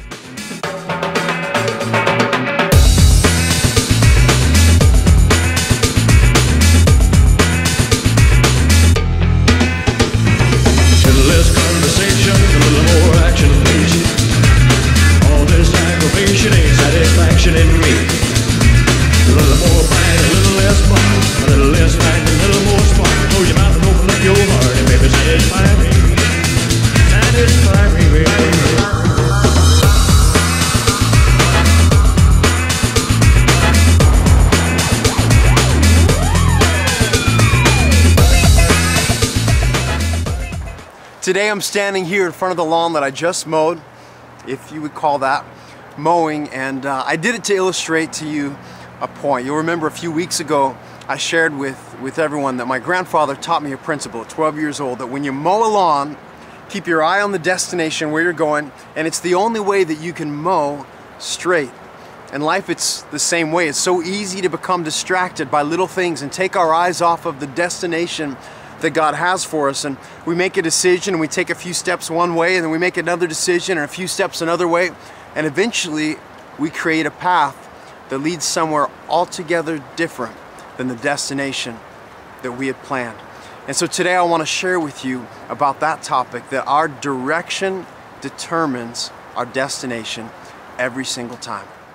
Today I'm standing here in front of the lawn that I just mowed, if you would call that mowing, and I did it to illustrate to you a point. You'll remember a few weeks ago I shared with everyone that my grandfather taught me a principle at 12 years old, that when you mow a lawn, keep your eye on the destination where you're going, and it's the only way that you can mow straight. In life it's the same way. It's so easy to become distracted by little things and take our eyes off of the destination that God has for us, and we make a decision and we take a few steps one way, and then we make another decision and a few steps another way, and eventually we create a path that leads somewhere altogether different than the destination that we had planned. And so today I want to share with you about that topic, that our direction determines our destination every single time.